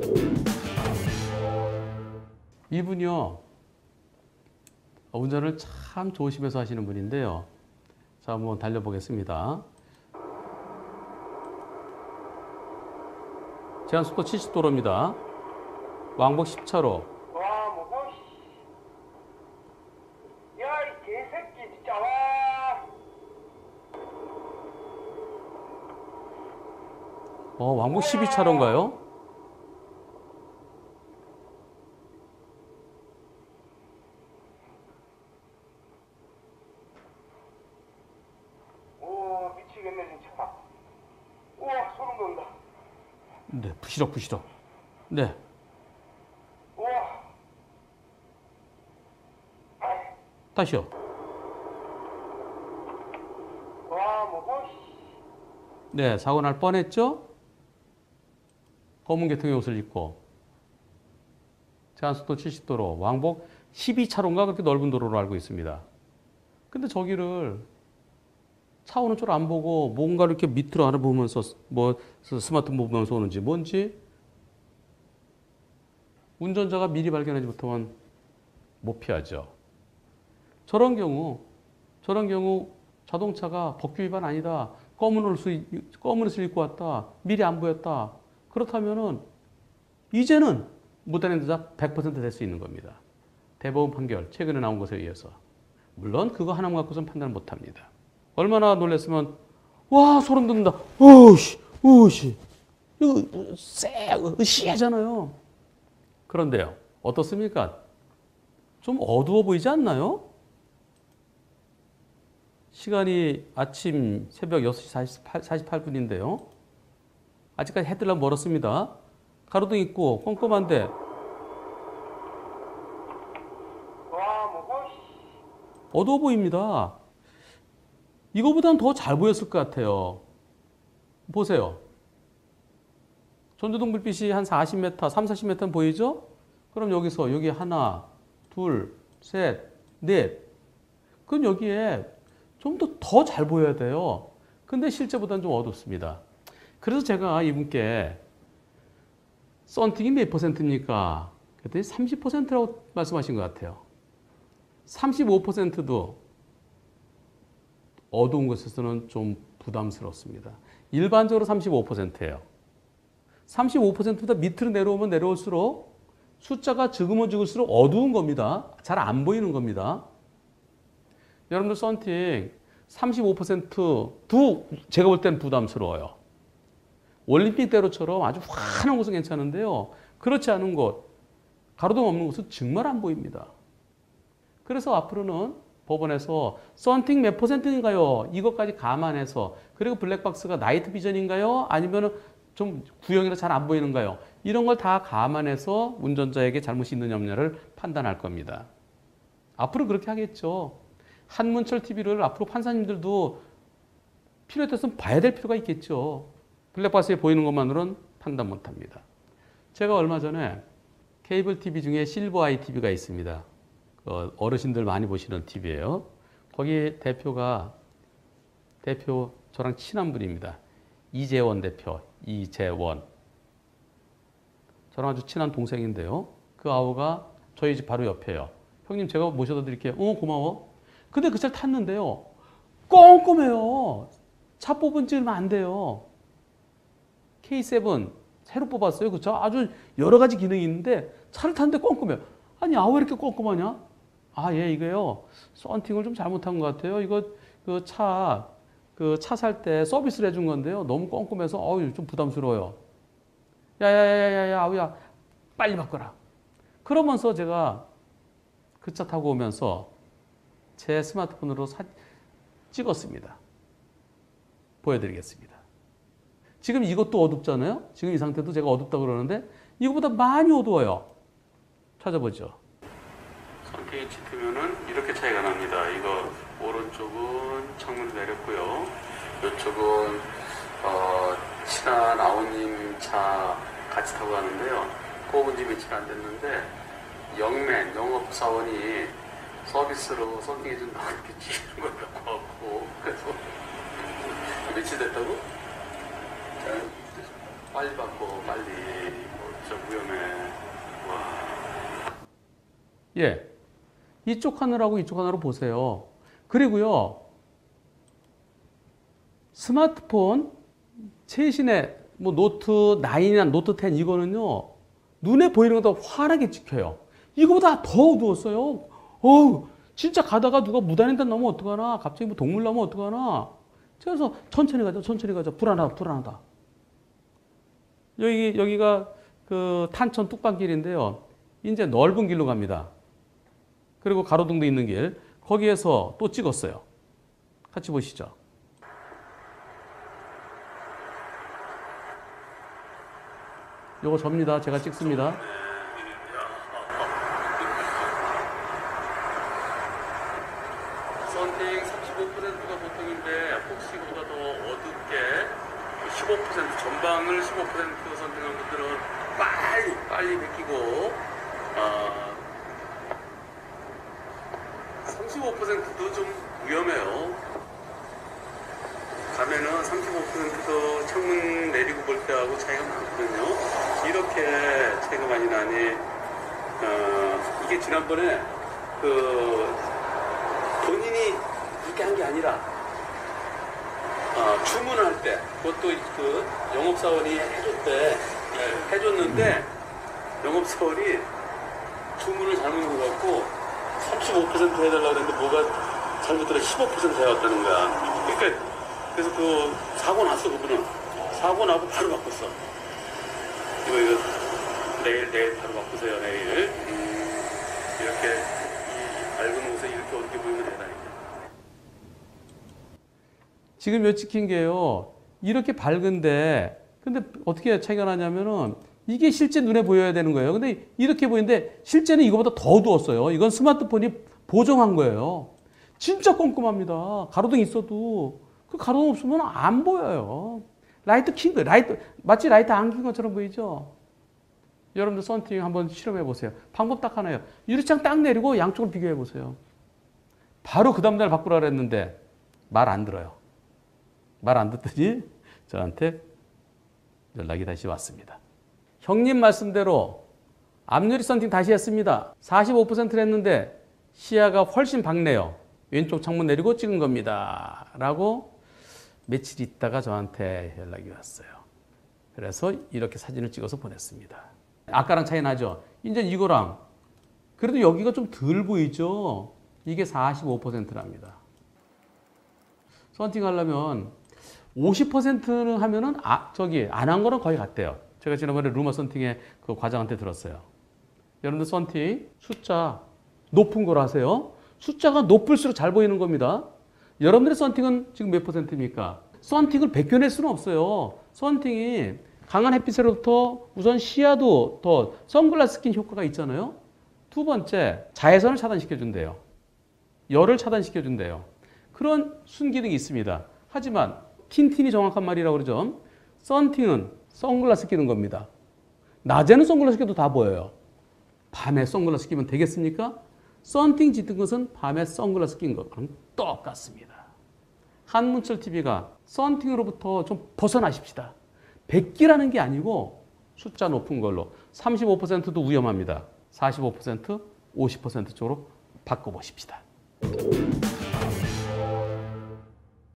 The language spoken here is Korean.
이분이요, 운전을 참 조심해서 하시는 분인데요. 자, 한번 달려보겠습니다. 제한속도 70도로입니다. 왕복 10차로. 와, 뭐고? 야, 이 개새끼 진짜 와. 왕복 12차로인가요? 오, 미치겠네 진짜. 우와, 소름 돋는다. 네, 부시럭부시럭. 네. 우와. 다시요. 와, 뭐고? 네, 사고 날 뻔했죠? 검은 계통의 옷을 입고. 제한속도 70도로, 왕복 12차로인가 그렇게 넓은 도로로 알고 있습니다. 근데 저기를 차 오는 줄 안 보고 뭔가 이렇게 밑으로 알아보면서 뭐 스마트폰 보면서 오는지 뭔지 운전자가 미리 발견하지 못하면 못 피하죠. 저런 경우 자동차가 법규 위반 아니다. 검은 옷을 입고 왔다. 미리 안 보였다. 그렇다면은 이제는 무단 횡단자 100% 될 수 있는 겁니다. 대법원 판결 최근에 나온 것에 의해서. 물론 그거 하나만 갖고서는 판단을 못 합니다. 얼마나 놀랐으면 와 소름 돋는다. 오씨 이거 으시하잖아요. 그런데요 어떻습니까? 좀 어두워 보이지 않나요? 시간이 아침 새벽 6시 48분인데요. 아직까지 해 뜨려면 멀었습니다. 가로등 있고 꼼꼼한데 와, 뭐고? 어두워 보입니다. 이거보다는 더 잘 보였을 것 같아요. 보세요. 전조등 불빛이 한 40m, 3, 40m는 보이죠? 그럼 여기서 여기 하나, 둘, 셋, 넷. 그럼 여기에 좀 더 잘 보여야 돼요. 근데 실제보다는 좀 어둡습니다. 그래서 제가 이분께 썬팅이 몇 %입니까? 그랬더니 30%라고 말씀하신 것 같아요. 35%도 어두운 곳에서는 좀 부담스럽습니다. 일반적으로 35%예요. 35%보다 밑으로 내려오면 내려올수록 숫자가 적으면 적을수록 어두운 겁니다. 잘 안 보이는 겁니다. 여러분들 썬팅 35%도 제가 볼 때는 부담스러워요. 올림픽대로처럼 아주 환한 곳은 괜찮은데요. 그렇지 않은 곳, 가로등 없는 곳은 정말 안 보입니다. 그래서 앞으로는 법원에서 썬팅 몇 %인가요? 이것까지 감안해서 그리고 블랙박스가 나이트 비전인가요? 아니면 좀 구형이라 잘 안 보이는가요? 이런 걸 다 감안해서 운전자에게 잘못이 있느냐 없느냐를 판단할 겁니다. 앞으로 그렇게 하겠죠. 한문철 TV를 앞으로 판사님들도 필요에 따라서 봐야 될 필요가 있겠죠. 블랙박스에 보이는 것만으로는 판단 못합니다. 제가 얼마 전에 케이블 TV 중에 실버 아이 TV가 있습니다. 어르신들 많이 보시는 TV예요. 거기 대표 저랑 친한 분입니다. 이재원 대표, 이재원. 저랑 아주 친한 동생인데요. 그 아우가 저희 집 바로 옆에요. 형님 제가 모셔다 드릴게요. 고마워. 근데 그 차를 탔는데요. 꼼꼼해요. 차 뽑은 찍으면 안 돼요. K7 새로 뽑았어요. 그 차 아주 여러 가지 기능이 있는데 차를 탔는데 꼼꼼해요. 아니 왜 이렇게 꼼꼼하냐? 이게요. 썬팅을 좀 잘못한 것 같아요. 이거 차 살 때 서비스를 해준 건데요. 너무 꼼꼼해서 좀 부담스러워요. 야야야야야 아우야 빨리 바꿔라. 그러면서 제가 그 차 타고 오면서 제 스마트폰으로 찍었습니다. 보여드리겠습니다. 지금 이것도 어둡잖아요. 지금 이 상태도 제가 어둡다고 그러는데 이거보다 많이 어두워요. 찾아보죠. 썬팅이 짙으면은 이렇게 차이가 납니다. 이거 오른쪽은 창문을 내렸고요. 이쪽은 친한 아우님 차 같이 타고 가는데요. 뽑은 지 며칠 안 됐는데 영업사원이 서비스로 썬팅해준다고 이렇게 찍는 걸 갖고 왔고 그래서 며칠 됐다고? 빨리 받고 빨리 저 무형 예. 이쪽 하늘하고 이쪽 하늘을 보세요. 그리고요. 스마트폰 최신의 뭐 노트 9이나 노트 10 이거는요. 눈에 보이는 것보다 환하게 찍혀요. 이거보다 더 어두웠어요. 어우, 진짜 가다가 누가 무단횡단 나오면 어떡하나. 갑자기 뭐 동물 나오면 어떡하나. 그래서 천천히 가자, 천천히 가자. 불안하다, 불안하다. 여기가 그 탄천 뚝방길인데요. 이제 넓은 길로 갑니다. 그리고 가로등도 있는 길. 거기에서 또 찍었어요. 같이 보시죠. 요거 접니다. 제가 찍습니다. 썬팅 35%가 보통인데 혹시 그보다 더 어둡게 15% 전방을 15% 썬팅한 분들은 빨리 베끼고 35%도 좀 위험해요. 가면은 35%도 창문 내리고 볼 때하고 차이가 많거든요. 이렇게 차이가 많이 나니 이게 지난번에 그 본인이 그렇게 한 게 아니라 주문할 때 그것도 그 영업사원이 해줬는데 영업사원이 주문을 잘못 해갖고 35% 해달라고 했는데 뭐가 잘못되다 15% 해왔다는 거야. 그러니까 그래서 그 사고 났어. 그분은 사고 나고 바로 바꿨어. 이거 내일 바로 바꾸세요. 내일 이렇게 이 밝은 옷에 이렇게 어둡게 보이면 되다니까. 지금 요 찍힌 게요. 이렇게 밝은데 근데 어떻게 차이가 나냐면은 이게 실제 눈에 보여야 되는 거예요. 근데 이렇게 보이는데 실제는 이거보다 더 어두웠어요. 이건 스마트폰이 보정한 거예요. 진짜 꼼꼼합니다. 가로등 있어도 그 가로등 없으면 안 보여요. 라이트 킨 거예요. 마치 라이트 안 킨 것처럼 보이죠? 여러분들 썬팅 한번 실험해 보세요. 방법 딱 하나예요. 유리창 딱 내리고 양쪽을 비교해 보세요. 바로 그 다음날 바꾸라 그랬는데 말 안 들어요. 말 안 듣더니 저한테 연락이 다시 왔습니다. 형님 말씀대로 앞유리 썬팅 다시 했습니다. 45%를 했는데 시야가 훨씬 밝네요. 왼쪽 창문 내리고 찍은 겁니다. 라고 며칠 있다가 저한테 연락이 왔어요. 그래서 이렇게 사진을 찍어서 보냈습니다. 아까랑 차이 나죠? 이제 이거랑 그래도 여기가 좀 덜 보이죠? 이게 45%랍니다. 썬팅 하려면 50%는 하면은 안 한 거랑 거의 같대요. 제가 지난번에 루머 썬팅의 그 과장한테 들었어요. 여러분들 썬팅 숫자 높은 걸 하세요. 숫자가 높을수록 잘 보이는 겁니다. 여러분들의 썬팅은 지금 몇 %입니까? 썬팅을 베껴낼 수는 없어요. 썬팅이 강한 햇빛으로부터 우선 시야도 더 선글라스 낀 효과가 있잖아요. 두 번째, 자외선을 차단시켜준대요. 열을 차단시켜준대요. 그런 순기능이 있습니다. 하지만 틴틴이 정확한 말이라고 그러죠. 썬팅은 선글라스 끼는 겁니다. 낮에는 선글라스 껴도 다 보여요. 밤에 선글라스 끼면 되겠습니까? 썬팅 짙은 것은 밤에 선글라스 낀 것과는 똑같습니다. 한문철 TV가 썬팅으로부터 좀 벗어나십시다. 100기라는 게 아니고 숫자 높은 걸로 35%도 위험합니다. 45%, 50% 쪽으로 바꿔보십시다.